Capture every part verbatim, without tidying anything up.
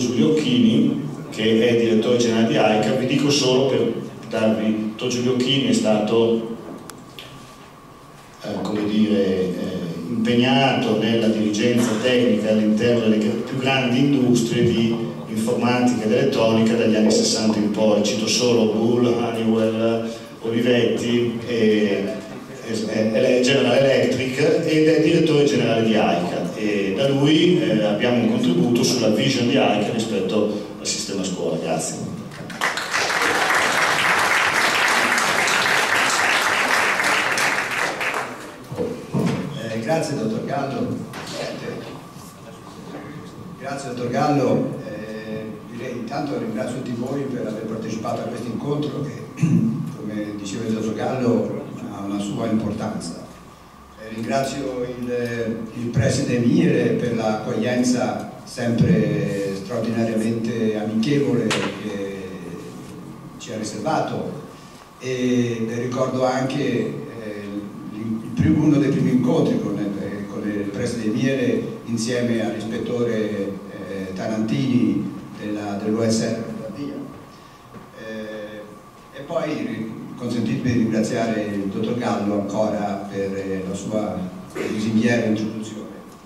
Giulio Occhini, che è direttore generale di AICA. Vi dico solo per darvi, il dottor Giulio Occhini è stato eh, come dire, eh, impegnato nella dirigenza tecnica all'interno delle più grandi industrie di informatica ed elettronica dagli anni sessanta in poi. Cito solo Bull, Honeywell, Olivetti, e, e, General Electric, ed è direttore generale di AICA, e da lui eh, abbiamo un contributo sulla vision di AICA rispetto al sistema scuola. Grazie. Eh, grazie dottor Gallo. Grazie dottor Gallo. Eh, direi intanto ringrazio tutti voi per aver partecipato a questo incontro che, come diceva il dottor Gallo, ha una sua importanza. Eh, ringrazio il, il preside Miele per l'accoglienza sempre straordinariamente amichevole che ci ha riservato, e ricordo anche eh, il primo, uno dei primi incontri con, eh, con il preside Miele insieme all'ispettore eh, Tarantini dell'U S R per la via. Eh, e poi consentitemi di ringraziare il dottor Gallo ancora per la sua lusinghiera introduzione.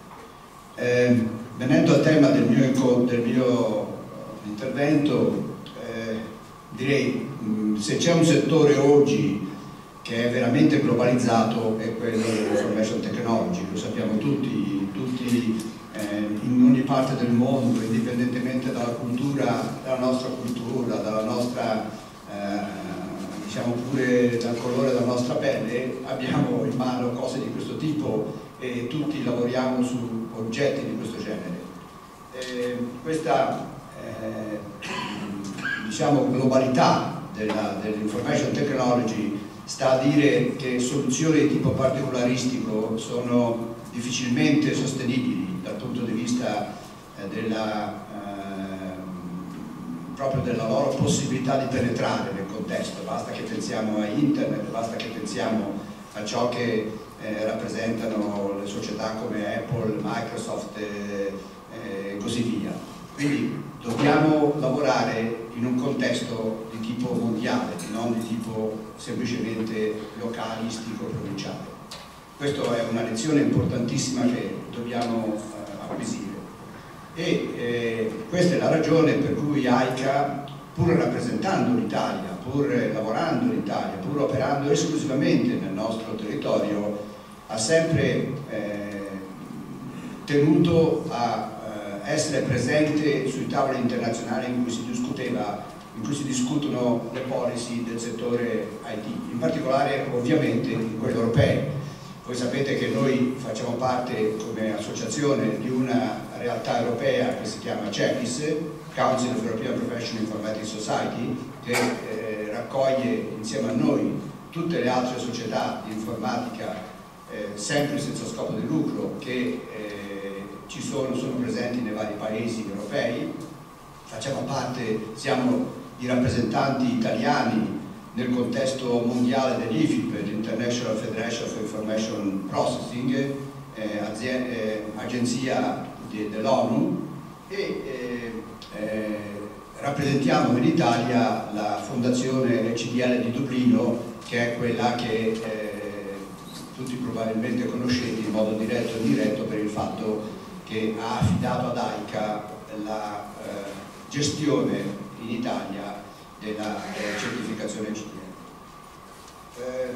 Eh, venendo al tema del mio, del mio intervento, eh, direi mh, se c'è un settore oggi che è veramente globalizzato è quello dell'information technology, lo sappiamo tutti, tutti eh, in ogni parte del mondo, indipendentemente dalla cultura, dalla nostra cultura, dalla nostra eh, diciamo pure dal colore della nostra pelle, abbiamo in mano cose di questo tipo e tutti lavoriamo su oggetti di questo genere. Eh, questa eh, diciamo globalità dell'information technology sta a dire che soluzioni di tipo particolaristico sono difficilmente sostenibili dal punto di vista eh, della, eh, proprio della loro possibilità di penetrare nel contesto. Basta che pensiamo a internet, basta che pensiamo a ciò che eh, rappresentano le società come Apple, Microsoft e eh, così via. Quindi dobbiamo lavorare in un contesto di tipo mondiale, non di tipo semplicemente localistico, provinciale. Questa è una lezione importantissima che dobbiamo eh, acquisire. E eh, questa è la ragione per cui AICA, pur rappresentando l'Italia, pur lavorando in Italia, pur operando esclusivamente nel nostro territorio, ha sempre eh, tenuto a eh, essere presente sui tavoli internazionali in cui si discuteva, in cui si discutono le policy del settore I T, in particolare ovviamente in quelli europei. Voi sapete che noi facciamo parte come associazione di una realtà europea che si chiama CEPIS, Council of European Professional Informatics Society, che eh, raccoglie insieme a noi tutte le altre società di informatica eh, sempre senza scopo di lucro che eh, ci sono, sono presenti nei vari paesi europei. Facciamo parte, siamo i rappresentanti italiani nel contesto mondiale dell'I F I P, l'International Federation for Information Processing, eh, eh, agenzia de, dell'ONU, e eh, eh, rappresentiamo in Italia la fondazione C D L di Dublino, che è quella che eh, tutti probabilmente conoscete in modo diretto e indiretto per il fatto che ha affidato ad AICA la eh, gestione in Italia della eh, certificazione C D L. Eh,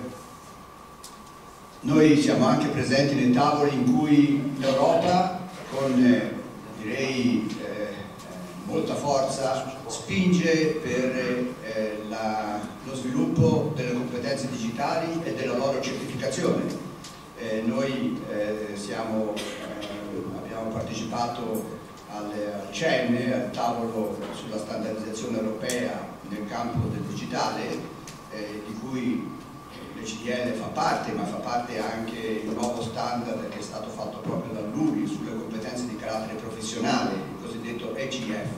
noi siamo anche presenti nei tavoli in cui l'Europa, con eh, direi eh, molta forza, spinge per eh, la, lo sviluppo delle competenze digitali e della loro certificazione. Eh, noi eh, siamo, eh, abbiamo partecipato al, al C E N, al tavolo sulla standardizzazione europea nel campo del digitale, eh, di cui l'E C D L fa parte, ma fa parte anche il nuovo standard che è stato fatto proprio dall'U I sulle competenze di carattere professionale, il cosiddetto E C F,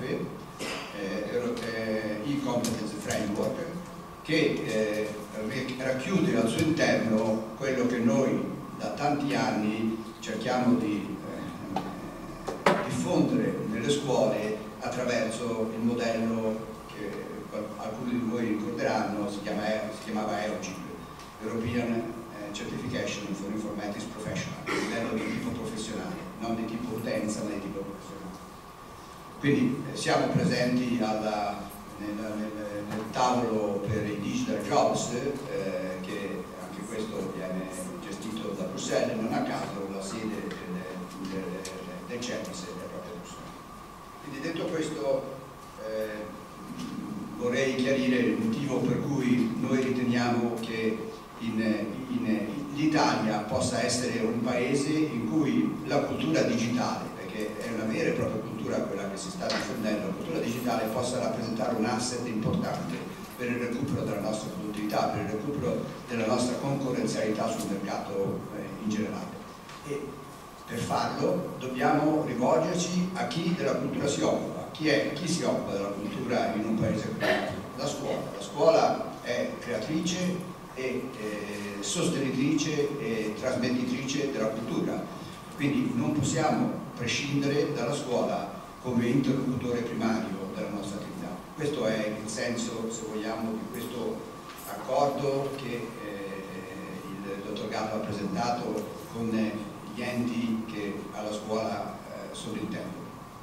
eh, E-Competence Framework, che eh, racchiude al suo interno quello che noi da tanti anni cerchiamo di eh, diffondere nelle scuole attraverso il modello che alcuni di voi ricorderanno, si, chiama, si chiamava EOGIP, European Certification for Informatics Professional, un modello di tipo professionale, non di tipo utenza ma di tipo professionale. Quindi eh, siamo presenti alla, nel, nel, nel tavolo per i Digital Jobs, eh, che anche questo viene gestito da Bruxelles, non a caso la sede del, del, del CEPIS è proprio a Bruxelles. Quindi detto questo, eh, vorrei chiarire il motivo per cui noi riteniamo che in, in, l'Italia possa essere un paese in cui la cultura digitale, perché è una vera e propria cultura quella che si sta diffondendo, la cultura digitale possa rappresentare un asset importante per il recupero della nostra produttività, per il recupero della nostra concorrenzialità sul mercato eh, in generale. E per farlo dobbiamo rivolgerci a chi della cultura si occupa. Chi, è, chi si occupa della cultura in un paese come la scuola? La scuola è creatrice e eh, sostenitrice e trasmettitrice della cultura, quindi non possiamo prescindere dalla scuola come interlocutore primario della nostra attività. Questo è il senso, se vogliamo, di questo accordo che eh, il dottor Gallo ha presentato con gli enti che alla scuola eh, sovrintendono.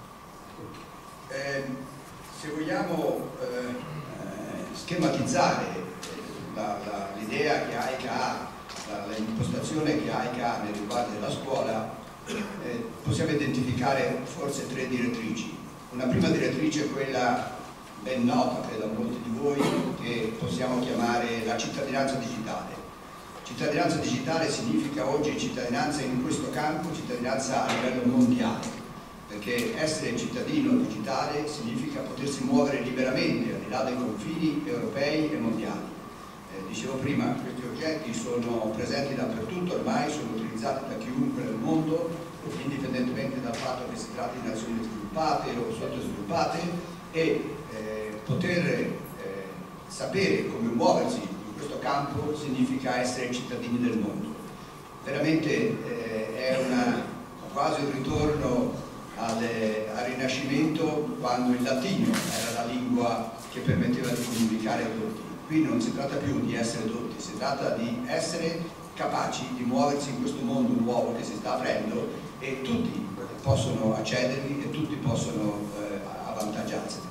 Eh, se vogliamo eh, schematizzare l'idea che A I C A ha, l'impostazione che A I C A ha nei riguardi della scuola, eh, possiamo identificare forse tre direttrici. Una prima direttrice è quella ben nota, credo a molti di voi, che possiamo chiamare la cittadinanza digitale. Cittadinanza digitale significa oggi cittadinanza in questo campo, cittadinanza a livello mondiale. Perché essere cittadino digitale significa potersi muovere liberamente al di là dei confini europei e mondiali. Eh, dicevo prima, questi oggetti sono presenti dappertutto, ormai sono utilizzati da chiunque nel mondo, indipendentemente dal fatto che si tratti di nazioni sviluppate o sottosviluppate, e eh, poter eh, sapere come muoversi in questo campo significa essere cittadini del mondo. Veramente eh, è una, quasi un ritorno Al, al Rinascimento, quando il latino era la lingua che permetteva di comunicare a tutti. Qui non si tratta più di essere dotti, si tratta di essere capaci di muoversi in questo mondo nuovo che si sta aprendo e tutti possono accedervi e tutti possono eh, avvantaggiarsene.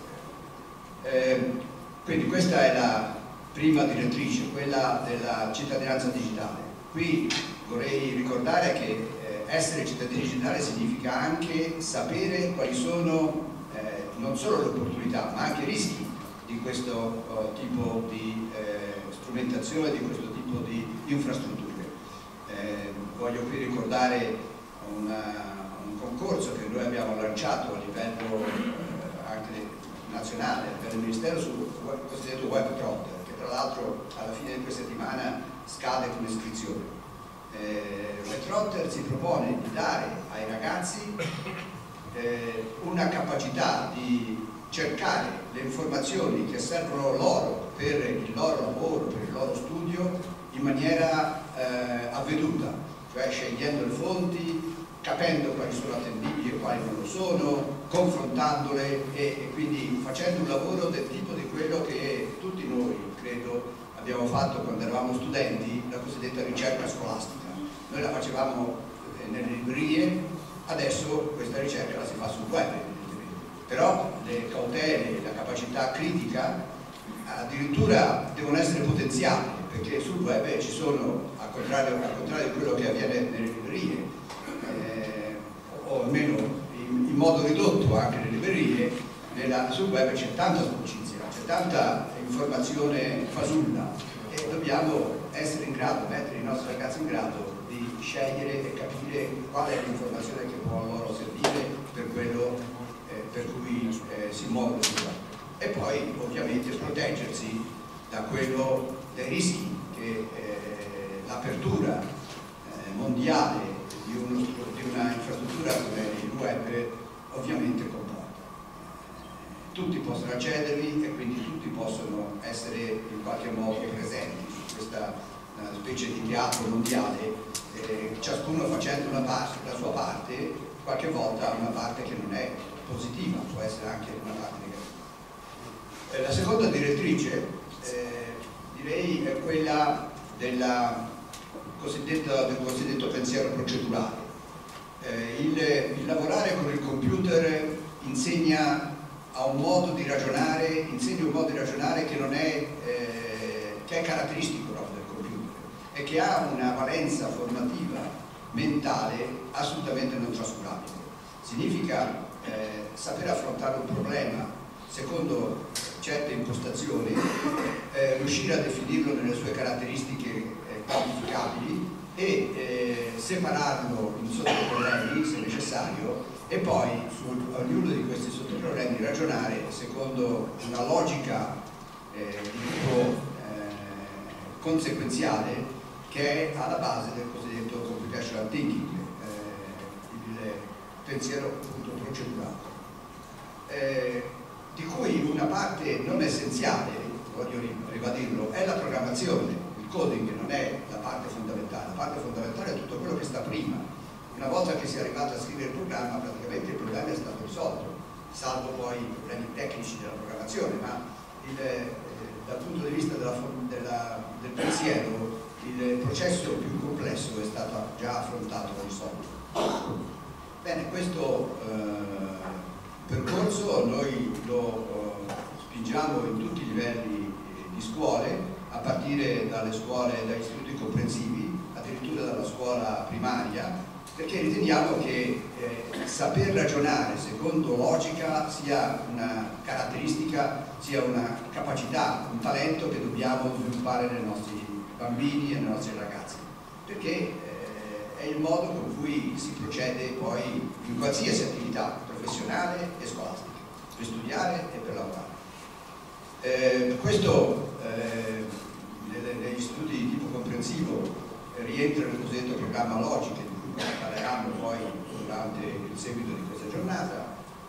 Eh, quindi questa è la prima direttrice, quella della cittadinanza digitale. Qui vorrei ricordare che essere cittadini digitali significa anche sapere quali sono eh, non solo le opportunità ma anche i rischi di questo uh, tipo di eh, strumentazione, di questo tipo di infrastrutture. Eh, voglio qui ricordare una, un concorso che noi abbiamo lanciato a livello eh, anche nazionale, per il Ministero sul cosiddetto Web Trotter, che tra l'altro alla fine di questa settimana scade con iscrizione. Eh, Web Trotter si propone di dare ai ragazzi eh, una capacità di cercare le informazioni che servono loro per il loro lavoro, per il loro studio in maniera eh, avveduta, cioè scegliendo le fonti, capendo quali sono attendibili e quali non lo sono, confrontandole e, e quindi facendo un lavoro del tipo di quello che tutti noi, credo, abbiamo fatto quando eravamo studenti, la cosiddetta ricerca scolastica. Noi la facevamo nelle librerie, adesso questa ricerca la si fa sul web, però le cautele, la capacità critica addirittura devono essere potenziate, perché sul web ci sono, al contrario, al contrario di quello che avviene nelle librerie, eh, o almeno in, in modo ridotto anche nelle librerie, nella, sul web c'è tanta sporcizia, c'è tanta informazione fasulla e dobbiamo essere in grado, mettere i nostri ragazzi in grado di scegliere e capire qual è l'informazione che può loro servire per quello eh, per cui eh, si muovono sul web. E poi ovviamente proteggersi da quello, dai rischi che eh, l'apertura eh, mondiale di, uno, di una infrastruttura come il web ovviamente comporta. Tutti possono accedervi e quindi tutti possono essere in qualche modo presenti su questa uh, specie di teatro mondiale, eh, ciascuno facendo una parte, la sua parte, qualche volta una parte che non è positiva, può essere anche una parte negativa. Eh, la seconda direttrice eh, direi è quella della cosiddetta, del cosiddetto pensiero procedurale. Eh, il, il lavorare con il computer insegna a un modo di ragionare, insegna un modo di ragionare che non è, eh, che è caratteristico proprio del computer e che ha una valenza formativa mentale assolutamente non trascurabile. Significa eh, saper affrontare un problema secondo certe impostazioni, eh, riuscire a definirlo nelle sue caratteristiche eh, quantificabili e eh, separarlo in sottoproblemi se necessario e poi su ognuno di questi sottoproblemi ragionare secondo una logica eh, di tipo eh, conseguenziale che è alla base del cosiddetto computational thinking, eh, il pensiero appunto procedurale. Eh, di cui una parte non essenziale, voglio ribadirlo, è la programmazione. Il coding non è la parte fondamentale, la parte fondamentale è tutto quello che sta prima. Una volta che si è arrivato a scrivere il programma, praticamente il problema è stato risolto, salvo poi i problemi tecnici della programmazione, ma il, eh, dal punto di vista della, della, del pensiero il processo più complesso è stato già affrontato e risolto. Bene, questo eh, percorso noi lo uh, spingiamo in tutti i livelli eh, di scuole, a partire dalle scuole, dagli istituti comprensivi, addirittura dalla scuola primaria, perché riteniamo che eh, saper ragionare secondo logica sia una caratteristica, sia una capacità, un talento che dobbiamo sviluppare nei nostri bambini e nei nostri ragazzi, perché eh, è il modo con cui si procede poi in qualsiasi attività professionale e scolastica, per studiare e per lavorare. Eh, questo eh, negli istituti di tipo comprensivo eh, rientra nel cosiddetto programma Logiche, di cui parleranno poi durante il seguito di questa giornata,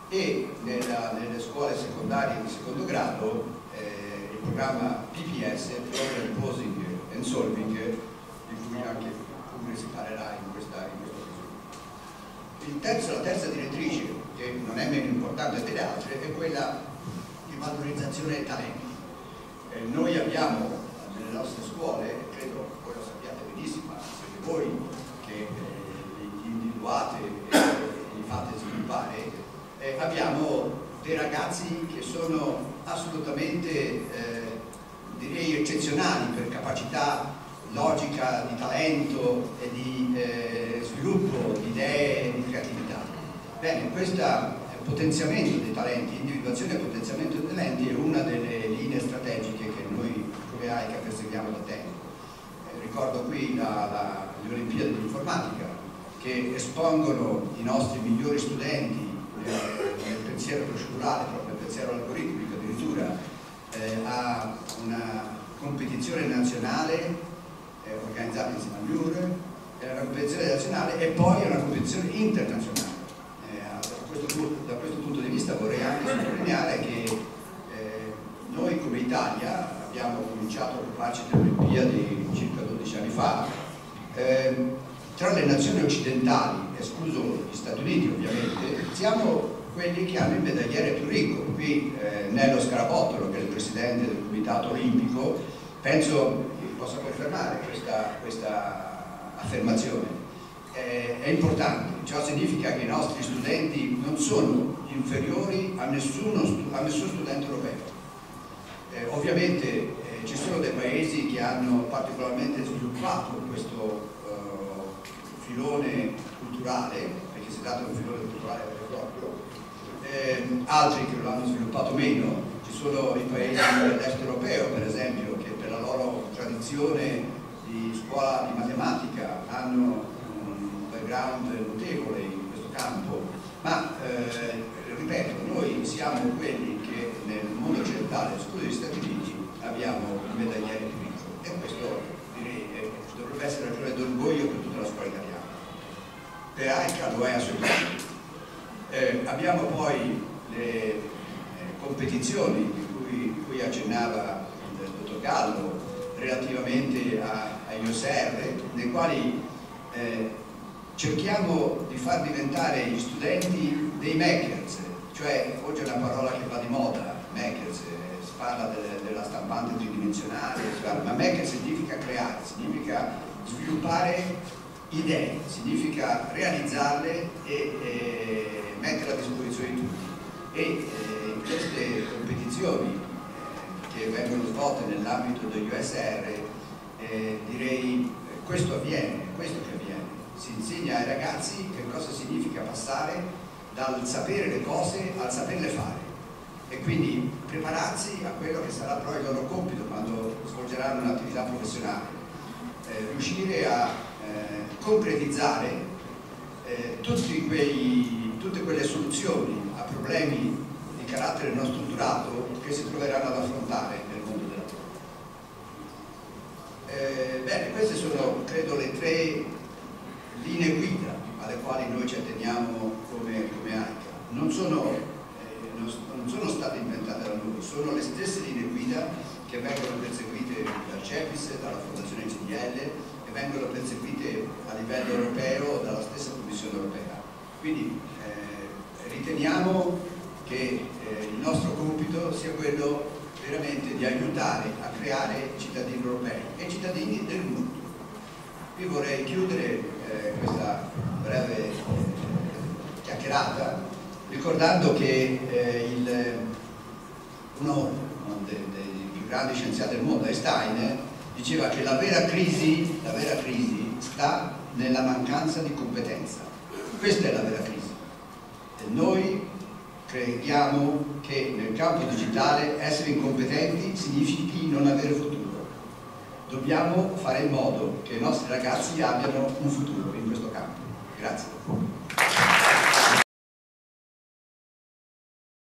e nella, nelle scuole secondarie di secondo grado eh, il programma P P S, Problem Posing and Solving, di cui anche si parlerà in questa, in questa occasione. Il terzo, la terza direttrice, che non è meno importante delle altre, è quella di valorizzazione dei talenti. Eh, noi abbiamo nelle nostre scuole, credo voi lo sappiate benissimo, siete voi che eh, li individuate e li fate sviluppare, eh, abbiamo dei ragazzi che sono assolutamente, eh, direi, eccezionali per capacità logica, di talento e di eh, sviluppo di idee e di creatività. Bene, questo potenziamento dei talenti, individuazione e potenziamento dei talenti è una delle linee strategiche che noi come A I C A perseguiamo da tempo. Eh, ricordo qui la, la, le Olimpiadi di informatica che espongono i nostri migliori studenti eh, nel pensiero procedurale, proprio nel pensiero algoritmico addirittura, eh, a una competizione nazionale organizzata insieme all'U R, è una competizione nazionale e poi una competizione internazionale. Eh, da, questo punto, da questo punto di vista vorrei anche sottolineare che eh, noi come Italia abbiamo cominciato a occuparci delle Olimpiadi circa dodici anni fa. Eh, tra le nazioni occidentali, escluso gli Stati Uniti ovviamente, siamo quelli che hanno il medagliere più ricco. Qui eh, Nello Scarabottolo, che è il presidente del Comitato Olimpico, penso possa confermare questa, questa affermazione. Eh, è importante, ciò significa che i nostri studenti non sono inferiori a, nessuno, a nessun studente europeo. Eh, ovviamente eh, ci sono dei paesi che hanno particolarmente sviluppato questo eh, filone culturale, perché si tratta di un filone culturale vero e proprio, eh, altri che lo hanno sviluppato meno. Ci sono i paesi dell'est europeo, per esempio, che per la loro tradizione di scuola di matematica hanno un background notevole in questo campo, ma eh, ripeto, noi siamo quelli che nel mondo occidentale, escluso gli Stati Uniti, abbiamo il medagliere più ricco, e questo direi eh, dovrebbe essere ragione d'orgoglio per tutta la scuola italiana. Per A I C A lo è assolutamente. Eh, abbiamo poi le competizioni di cui, cui accennava il dottor Gallo relativamente agli O S R, nei quali eh, cerchiamo di far diventare gli studenti dei makers, Cioè, oggi è una parola che va di moda, makers, eh, si parla de, della stampante tridimensionale, ma maker significa creare, significa sviluppare idee, significa realizzarle e eh, mettere a disposizione di tutti. E eh, in queste competizioni eh, che vengono svolte nell'ambito degli U S R, eh, direi questo avviene, questo che avviene. Si insegna ai ragazzi che cosa significa passare dal sapere le cose al saperle fare, e quindi prepararsi a quello che sarà però il loro compito quando svolgeranno un'attività professionale, eh, riuscire a eh, concretizzare eh, tutti quei, tutte quelle soluzioni a problemi di carattere non strutturato che si troveranno ad affrontare nel mondo del lavoro. Eh, bene, queste sono, credo, le tre linee guida alle quali noi ci atteniamo come, come AICA. Non sono, eh, non, non sono state inventate da noi, sono le stesse linee guida che vengono perseguite dal CEPIS, dalla Fondazione C D L, e vengono perseguite a livello europeo dalla stessa Commissione europea. Quindi eh, riteniamo che eh, il nostro compito sia quello veramente di aiutare a creare cittadini europei e cittadini del mondo. Qui vorrei chiudere eh, questa breve eh, chiacchierata ricordando che eh, il, uno dei, dei più grandi scienziati del mondo, Einstein, diceva che la vera crisi, la vera crisi sta nella mancanza di competenza. Questa è la vera crisi. E noi crediamo che nel campo digitale essere incompetenti significhi non avere futuro. Dobbiamo fare in modo che i nostri ragazzi abbiano un futuro in questo campo. Grazie.